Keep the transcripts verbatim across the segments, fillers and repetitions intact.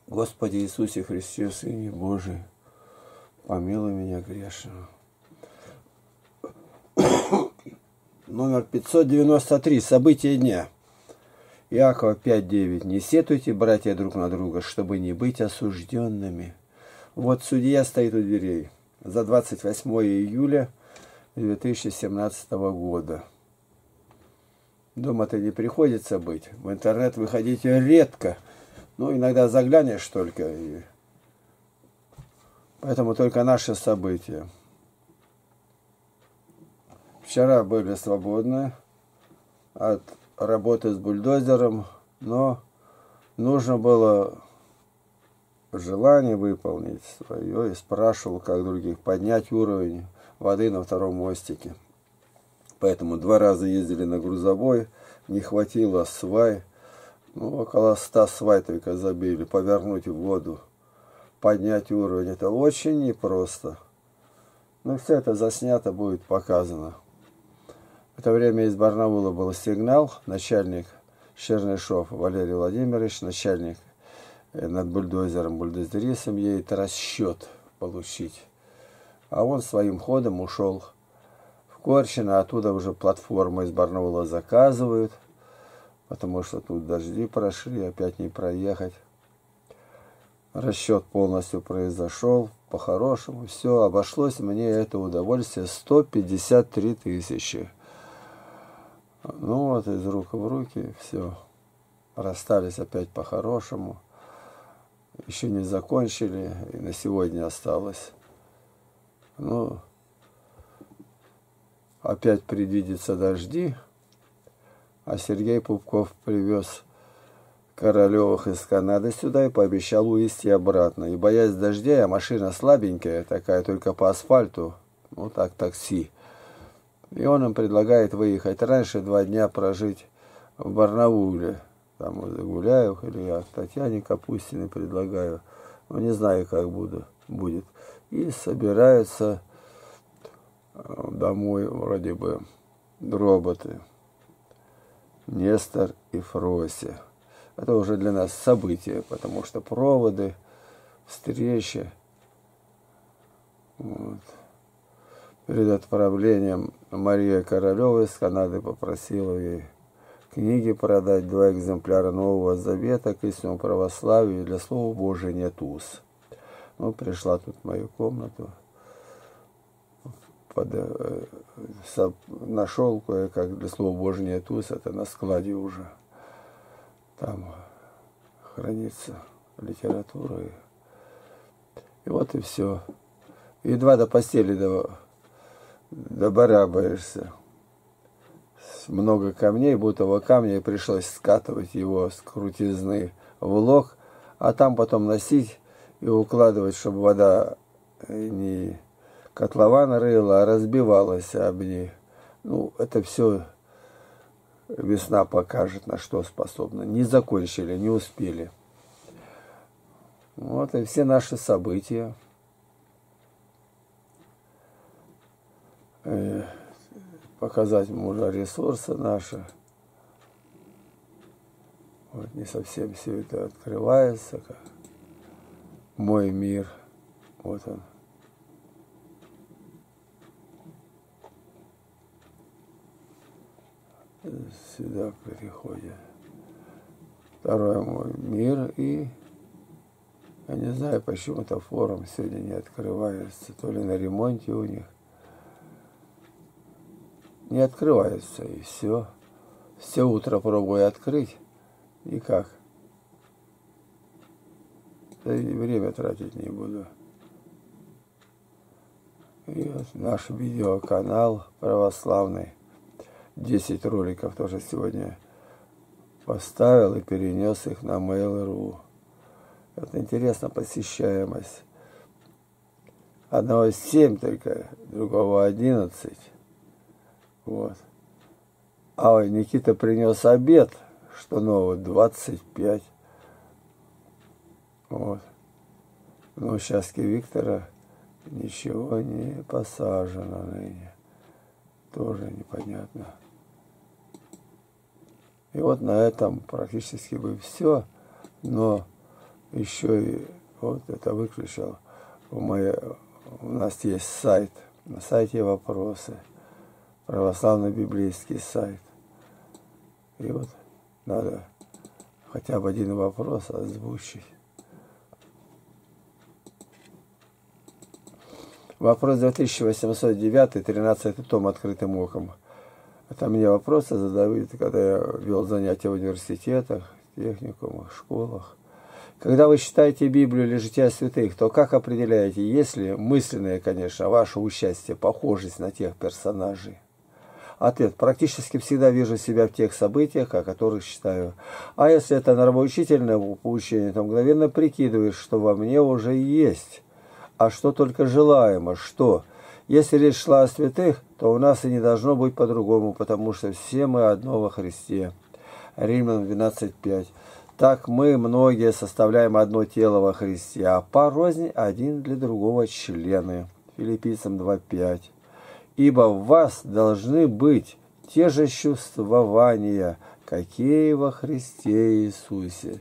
Господи Иисусе Христе, Сыне Божий, помилуй меня грешного. Номер пятьсот девяносто три. События дня. Иакова пять девять. Не сетуйте, братья, друг на друга, чтобы не быть осужденными. Вот судья стоит у дверей за двадцать восьмое июля две тысячи семнадцатого года. Дома-то не приходится быть. В интернет выходить редко. Ну, иногда заглянешь только. И... Поэтому только наши события. Вчера были свободны от работы с бульдозером, но нужно было желание выполнить свое. И спрашивал, как других, поднять уровень воды на втором мостике. Поэтому два раза ездили на грузовой, не хватило свай. Ну, около ста свай только забили, повернуть в воду, поднять уровень. Это очень непросто. Но все это заснято, будет показано. В это время из Барнаула был сигнал. Начальник Чернышов Валерий Владимирович, начальник над бульдозером, бульдозеристом, едет расчет получить. А он своим ходом ушел в Корчино, оттуда уже платформу из Барнаула заказывают. Потому что тут дожди прошли, опять не проехать. Расчет полностью произошел, по-хорошему. Все, обошлось мне это удовольствие сто пятьдесят три тысячи. Ну вот, из рук в руки, все. Расстались опять по-хорошему. Еще не закончили, и на сегодня осталось. Ну, опять предвидятся дожди. А Сергей Пупков привез Королевых из Канады сюда и пообещал увезти обратно. И боясь дождей, а машина слабенькая, такая только по асфальту, ну так, такси. И он им предлагает выехать раньше, два дня прожить в Барнауле. Там в Загуляев, или я Татьяне Капустиной предлагаю. Ну, не знаю, как буду, будет. И собираются домой вроде бы роботы. Нестор и Фрося. Это уже для нас событие, потому что проводы, встречи. Вот. Перед отправлением Мария Королева из Канады попросила ей книги продать, два экземпляра Нового Завета к истинному православию. Для Слова Божия нет уз. Ну, пришла тут в мою комнату. Под, э, со, нашел кое-как для Слова Божия нет уз, это на складе уже. Там хранится литература. И, и вот и все. Едва до постели до, добарабаешься. Много камней, бутового камня, и пришлось скатывать его с крутизны в лог, а там потом носить и укладывать, чтобы вода не... котлован рыла, а разбивалась об ней. Ну, это все весна покажет, на что способна. Не закончили, не успели. Вот и все наши события. Э, показать можно ресурсы наши. Вот не совсем все это открывается. Как мой мир. Вот он. Сюда переходит второй мой мир, и я не знаю, почему-то форум сегодня не открывается, то ли на ремонте у них не открывается, и все. Все утро пробую открыть, никак. Да и время тратить не буду. И вот наш видеоканал православный. десять роликов тоже сегодня поставил и перенес их на мейл точка ру. Это интересно, посещаемость. Одного семь только, другого одиннадцать. Вот. А ой, Никита принес обед, что нового, двадцать пять. Вот. Но у Счастья Виктора ничего не посажено ныне. Тоже непонятно. И вот на этом практически бы все. Но еще и вот это выключил. У, моей, у нас есть сайт. На сайте вопросы. Православный библейский сайт. И вот надо хотя бы один вопрос озвучить. Вопрос две тысячи восемьсот девятый, тринадцатый том «Открытым оком». Это мне вопросы задают, когда я вел занятия в университетах, техникумах, школах. Когда вы читаете Библию или жития святых, то как определяете, есть ли мысленное, конечно, ваше участие, похожесть на тех персонажей? Ответ. Практически всегда вижу себя в тех событиях, о которых читаю. А если это нравоучительное поучение, то мгновенно прикидываешь, что во мне уже есть. А что только желаемо, что? Если речь шла о святых, то у нас и не должно быть по-другому, потому что все мы одно во Христе. Римлянам двенадцать пять. Так мы, многие, составляем одно тело во Христе, а порознь один для другого члены. Филиппийцам два пять. Ибо в вас должны быть те же чувствования, какие во Христе Иисусе.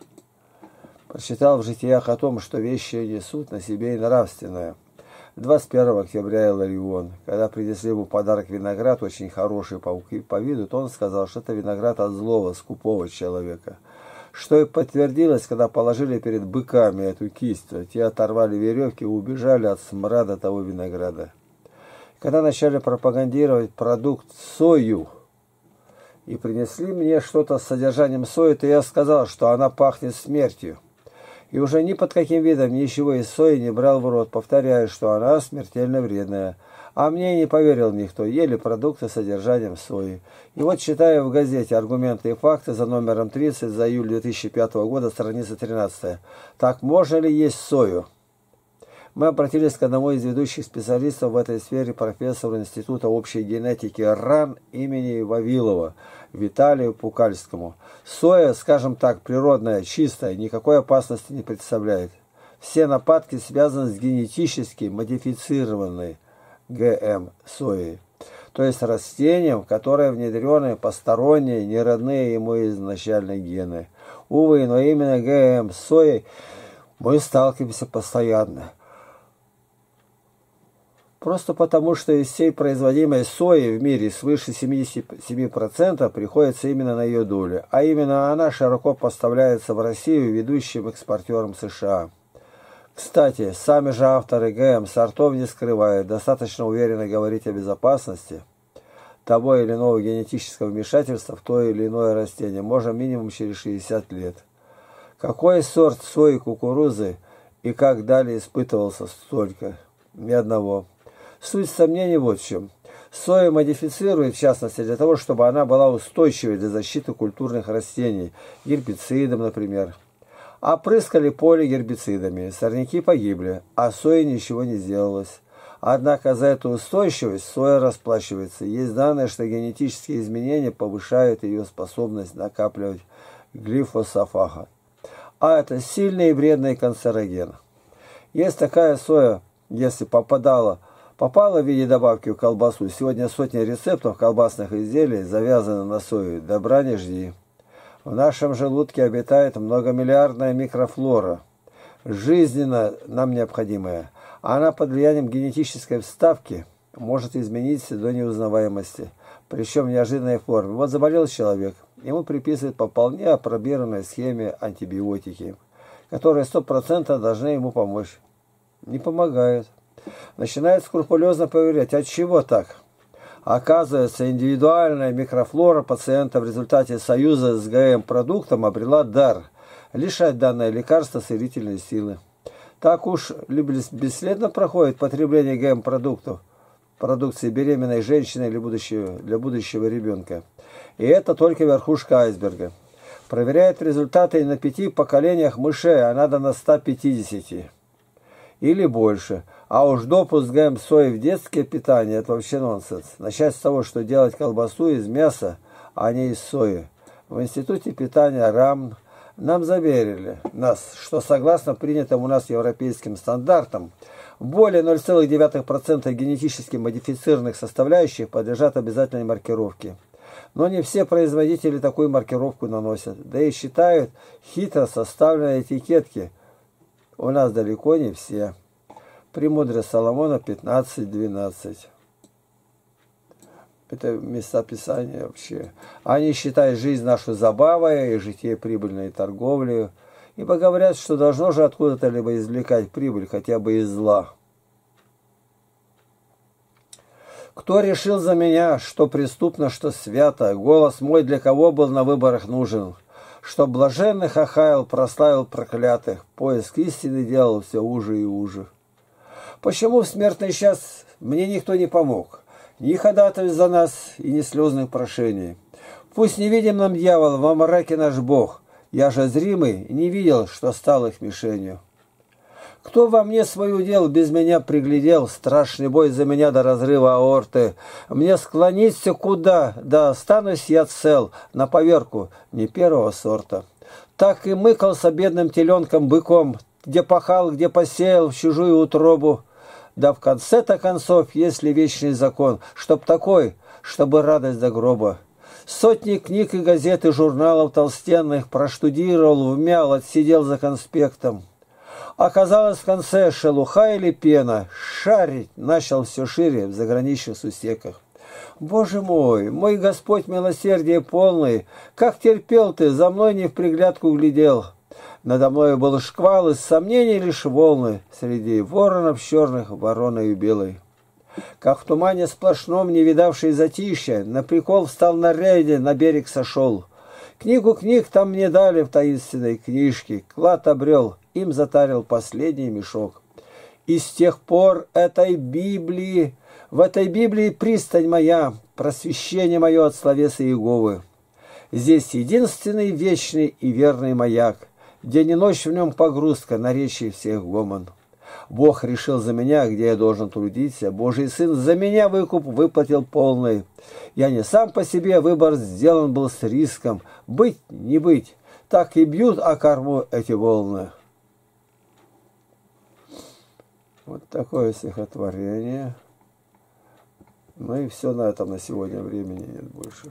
Прочитал в житиях о том, что вещи несут на себе и нравственное. двадцать первого октября Иларион, когда принесли ему подарок виноград, очень хороший по, по виду, то он сказал, что это виноград от злого, скупого человека. Что и подтвердилось, когда положили перед быками эту кисть, те оторвали веревки и убежали от смрада того винограда. Когда начали пропагандировать продукт сою и принесли мне что-то с содержанием сои, то я сказал, что она пахнет смертью. И уже ни под каким видом ничего из сои не брал в рот, повторяя, что она смертельно вредная. А мне не поверил никто, ели продукты с содержанием сои. И вот читаю в газете «Аргументы и факты» за номером тридцать за июль две тысячи пятого года, страница тринадцатая. Так можно ли есть сою? Мы обратились к одному из ведущих специалистов в этой сфере, профессору Института общей генетики РАН имени Вавилова, Виталию Пукальскому. Соя, скажем так, природная, чистая, никакой опасности не представляет. Все нападки связаны с генетически модифицированной ГМ соей, то есть растением, в которое внедрены посторонние, неродные ему изначально гены. Увы, но именно ГМ соей мы сталкиваемся постоянно. Просто потому, что из всей производимой сои в мире свыше семидесяти семи процентов приходится именно на ее долю, а именно она широко поставляется в Россию ведущим экспортером США. Кстати, сами же авторы ГМ сортов не скрывают, достаточно уверенно говорить о безопасности того или иного генетического вмешательства в то или иное растение можно минимум через шестьдесят лет. Какой сорт сои, кукурузы и как далее испытывался столько? Ни одного. Суть сомнений вот в чем. Соя модифицирует, в частности, для того, чтобы она была устойчивой для защиты культурных растений, гербицидом, например. Опрыскали поле гербицидами, сорняки погибли, а соя ничего не сделалось. Однако за эту устойчивость соя расплачивается. Есть данные, что генетические изменения повышают ее способность накапливать глифосафага. А это сильный и вредный канцероген. Есть такая соя, если попадала Попала в виде добавки в колбасу. Сегодня сотни рецептов колбасных изделий завязаны на сою. Добра не жди. В нашем желудке обитает многомиллиардная микрофлора, жизненно нам необходимая. Она под влиянием генетической вставки может измениться до неузнаваемости, причем в неожиданной форме. Вот заболел человек, ему приписывают по вполне апробированной схеме антибиотики, которые сто процентов должны ему помочь. Не помогают. Начинает скрупулезно проверять, от чего так. Оказывается, индивидуальная микрофлора пациента в результате союза с ГМ-продуктом обрела дар лишать данное лекарство целительной силы. Так уж бесследно проходит потребление ГМ-продуктов, продукции беременной женщины или будущего, для будущего ребенка. И это только верхушка айсберга. Проверяет результаты на пяти поколениях мышей, а надо на ста пятидесяти или больше. А уж допуск ГМ-сои в детское питание – это вообще нонсенс. Начать с того, что делать колбасу из мяса, а не из сои. В Институте питания РАМ нам заверили, нас, что согласно принятым у нас европейским стандартам, более ноль целых девять десятых процента генетически модифицированных составляющих подлежат обязательной маркировке. Но не все производители такую маркировку наносят. Да и считают хитро составленные этикетки. У нас далеко не все. Премудрость Соломона пятнадцать двенадцать. Это местописание вообще. Они считают жизнь нашу забавой и житие прибыльной торговлей. Ибо говорят, что должно же откуда-то либо извлекать прибыль, хотя бы из зла. Кто решил за меня, что преступно, что свято, голос мой для кого был на выборах нужен, что блаженных охаял, прославил проклятых, поиск истины делал все уже и уже. Почему в смертный час мне никто не помог, ни ходатайств за нас и ни слезных прошений? Пусть не видим нам дьявол, во мраке наш Бог, я же зримый не видел, что стал их мишенью. Кто во мне свой удел без меня приглядел, страшный бой за меня до разрыва аорты. Мне склониться куда, да останусь я цел, на поверку, не первого сорта. Так и мыкался бедным теленком-быком, где пахал, где посеял в чужую утробу. Да в конце-то концов, если вечный закон, чтоб такой, чтобы радость до гроба. Сотни книг и газет и журналов толстенных проштудировал, вмял, отсидел за конспектом. Оказалось в конце шелуха или пена, шарить начал все шире в заграничных сусеках. Боже мой, мой Господь милосердие полный, как терпел ты, за мной не в приглядку глядел. Надо мною был шквал, из сомнений лишь волны, среди воронов черных вороной белой. Как в тумане сплошном, не видавший затишья, на прикол встал на рейде, на берег сошел. Книгу книг там мне дали в таинственной книжке, клад обрел, им затарил последний мешок. И с тех пор этой Библии, в этой Библии пристань моя, просвещение мое от словеса Иеговы. Здесь единственный вечный и верный маяк, день и ночь в нем погрузка, наречий всех гомон. Бог решил за меня, где я должен трудиться. Божий Сын за меня выкуп выплатил полный. Я не сам по себе, выбор сделан был с риском. Быть, не быть, так и бьют о корму эти волны. Вот такое стихотворение. Ну и все на этом на сегодня, времени нет больше.